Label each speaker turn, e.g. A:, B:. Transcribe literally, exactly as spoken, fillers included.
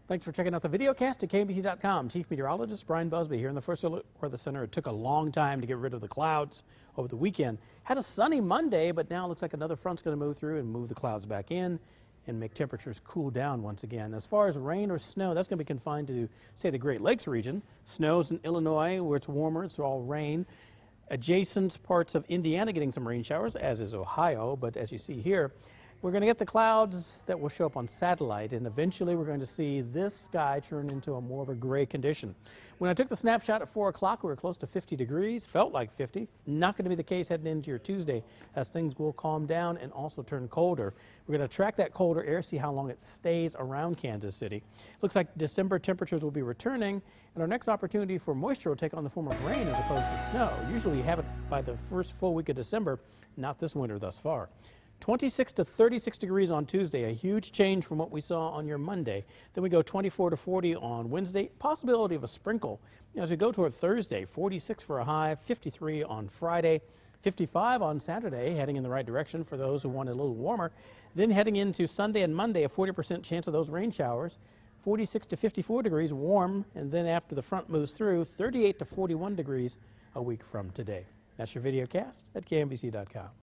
A: Thanks for checking out the videocast at K M B C dot com. Chief Meteorologist Brian Busby here in the First Alert Weather Center. It took a long time to get rid of the clouds over the weekend. Had a sunny Monday, but now it looks like another front's going to move through and move the clouds back in and make temperatures cool down once again. As far as rain or snow, that's going to be confined to, say, the Great Lakes region. Snows in Illinois, where it's warmer, it's all rain. Adjacent parts of Indiana getting some rain showers, as is Ohio, but as you see here, we're going to get the clouds that will show up on satellite, and eventually we're going to see this sky turn into a more of a gray condition. When I took the snapshot at four o'clock, we were close to fifty degrees, felt like fifty. Not going to be the case heading into your Tuesday, as things will calm down and also turn colder. We're going to track that colder air, see how long it stays around Kansas City. Looks like December temperatures will be returning, and our next opportunity for moisture will take on the form of rain as opposed to snow. Usually we have it by the first full week of December, not this winter thus far. twenty-six to thirty-six degrees on Tuesday, a huge change from what we saw on your Monday. Then we go twenty-four to forty on Wednesday, possibility of a sprinkle. As we go toward Thursday, forty-six for a high, fifty-three on Friday, fifty-five on Saturday, heading in the right direction for those who want it a little warmer. Then heading into Sunday and Monday, a forty percent chance of those rain showers, forty-six to fifty-four degrees warm, and then after the front moves through, thirty-eight to forty-one degrees a week from today. That's your videocast at K M B C dot com.